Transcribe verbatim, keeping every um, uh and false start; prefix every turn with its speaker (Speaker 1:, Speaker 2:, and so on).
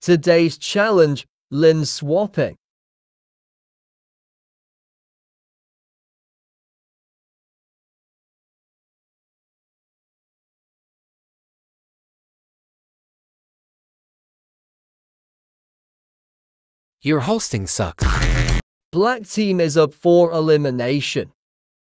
Speaker 1: Today's challenge, lens swapping.
Speaker 2: Your hosting sucks.
Speaker 1: Black team is up for elimination.